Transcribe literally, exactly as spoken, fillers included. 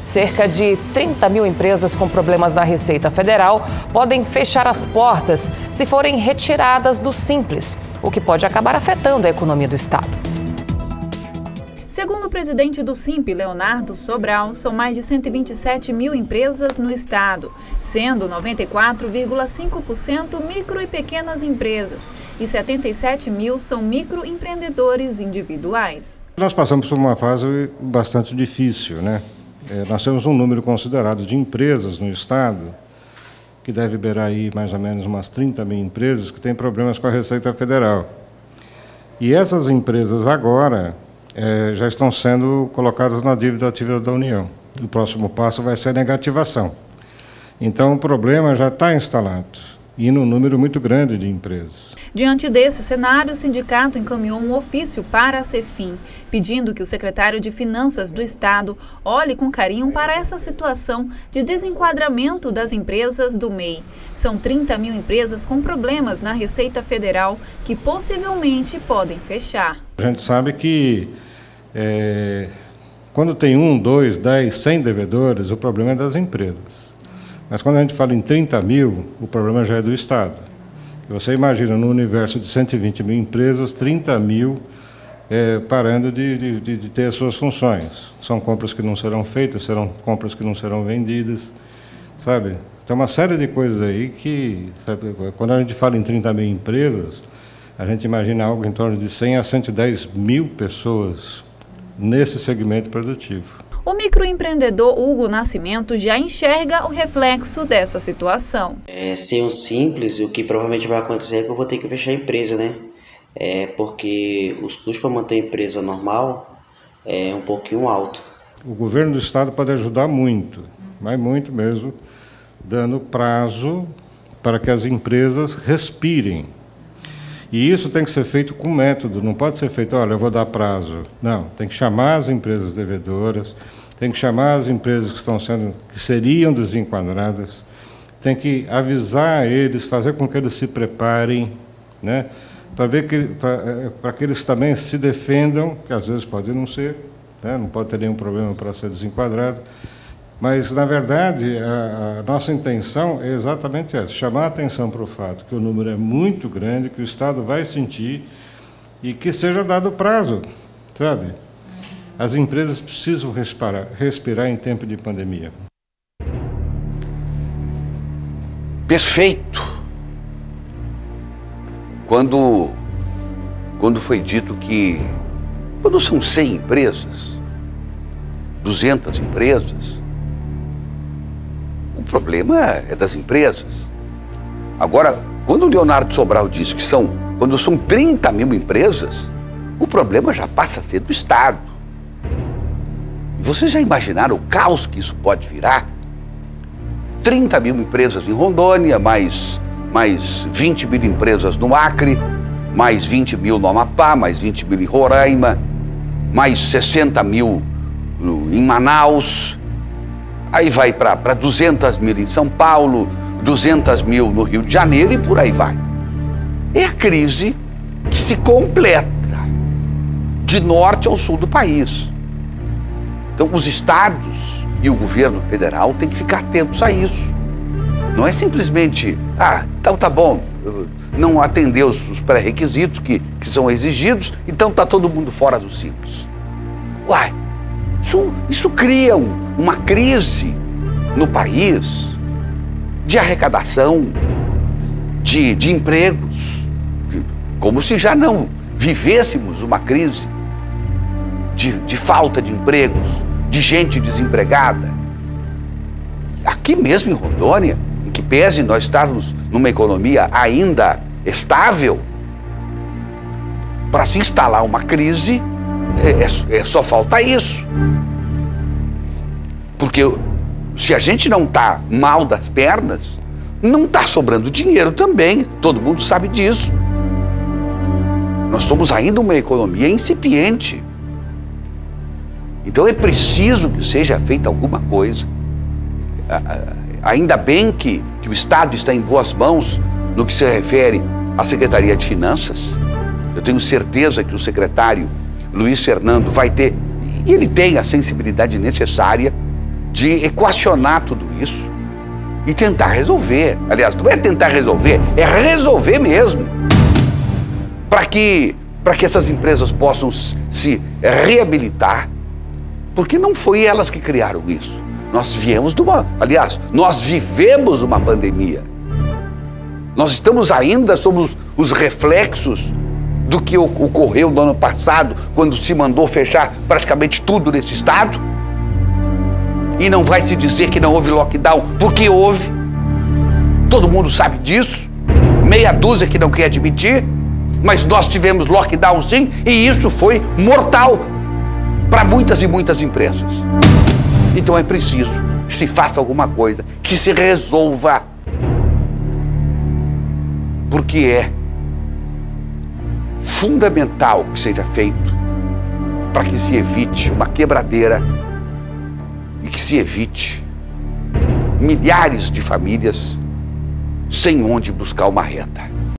Cerca de trinta mil empresas com problemas na Receita Federal podem fechar as portas se forem retiradas do Simples, o que pode acabar afetando a economia do Estado. Segundo o presidente do Simp, Leonardo Sobral, são mais de cento e vinte e sete mil empresas no estado, sendo noventa e quatro vírgula cinco por cento micro e pequenas empresas e setenta e sete mil são microempreendedores individuais. Nós passamos por uma fase bastante difícil, né? É, nós temos um número considerado de empresas no estado, que deve beirar aí mais ou menos umas trinta mil empresas que têm problemas com a Receita Federal. E essas empresas agora É, já estão sendo colocadas na dívida ativa da União. O próximo passo vai ser a negativação. Então, o problema já está instalado, e num número muito grande de empresas. Diante desse cenário, o sindicato encaminhou um ofício para a Cefim, pedindo que o secretário de Finanças do Estado olhe com carinho para essa situação de desenquadramento das empresas do M E I. São trinta mil empresas com problemas na Receita Federal que possivelmente podem fechar. A gente sabe que É, quando tem um, dois, dez, cem devedores, o problema é das empresas. Mas quando a gente fala em trinta mil, o problema já é do Estado. Você imagina, no universo de cento e vinte mil empresas, trinta mil é, parando de, de, de ter as suas funções. São compras que não serão feitas, serão compras que não serão vendidas, sabe? Tem uma série de coisas aí que, sabe, quando a gente fala em trinta mil empresas, a gente imagina algo em torno de cem a cento e dez mil pessoas nesse segmento produtivo. O microempreendedor Hugo Nascimento já enxerga o reflexo dessa situação. É, sem o Simples, o que provavelmente vai acontecer é que eu vou ter que fechar a empresa, né? É porque os custos para manter a empresa normal é um pouquinho alto. O governo do estado pode ajudar muito, mas muito mesmo, dando prazo para que as empresas respirem. E isso tem que ser feito com método, não pode ser feito, olha, eu vou dar prazo. Não, tem que chamar as empresas devedoras, tem que chamar as empresas que estão sendo, que seriam desenquadradas, tem que avisar eles, fazer com que eles se preparem, né, para ver que, para que eles também se defendam, que às vezes pode não ser, né, não pode ter nenhum problema para ser desenquadrado. Mas, na verdade, a, a nossa intenção é exatamente essa, chamar a atenção para o fato que o número é muito grande, que o Estado vai sentir e que seja dado prazo, sabe? As empresas precisam respirar, respirar em tempo de pandemia. Perfeito! Quando, quando foi dito que, quando são cem empresas, duzentas empresas, o problema é das empresas. Agora, quando o Leonardo Sobral disse que são, quando são trinta mil empresas, o problema já passa a ser do Estado. E vocês já imaginaram o caos que isso pode virar? trinta mil empresas em Rondônia, mais, mais vinte mil empresas no Acre, mais vinte mil no Amapá, mais vinte mil em Roraima, mais sessenta mil em Manaus. Aí vai para duzentas mil em São Paulo, duzentas mil no Rio de Janeiro e por aí vai. É a crise que se completa de norte ao sul do país. Então, os estados e o governo federal têm que ficar atentos a isso. Não é simplesmente, ah, então tá bom, não atendeu os pré-requisitos que, que são exigidos, então tá todo mundo fora do Simples. Uai, isso, isso cria um, uma crise no país de arrecadação, de, de empregos, como se já não vivêssemos uma crise de, de falta de empregos, de gente desempregada. Aqui mesmo em Rondônia, em que pese nós estarmos numa economia ainda estável, para se instalar uma crise, é, é, só falta isso. Porque se a gente não está mal das pernas, não está sobrando dinheiro também, todo mundo sabe disso. Nós somos ainda uma economia incipiente. Então é preciso que seja feita alguma coisa. Ainda bem que, que o Estado está em boas mãos no que se refere à Secretaria de Finanças. Eu tenho certeza que o secretário Luiz Fernando vai ter, e ele tem a sensibilidade necessária de equacionar tudo isso e tentar resolver. Aliás, não é tentar resolver, é resolver mesmo. Para que, para que essas empresas possam se reabilitar, porque não foi elas que criaram isso. Nós viemos de uma, aliás, nós vivemos uma pandemia. Nós estamos ainda sob os reflexos do que ocorreu no ano passado, quando se mandou fechar praticamente tudo nesse estado. E não vai se dizer que não houve lockdown, porque houve. Todo mundo sabe disso. Meia dúzia que não quer admitir. Mas nós tivemos lockdown sim, e isso foi mortal para muitas e muitas empresas. Então é preciso que se faça alguma coisa, que se resolva. Porque é fundamental que seja feito para que se evite uma quebradeira e que se evite milhares de famílias sem onde buscar uma renda.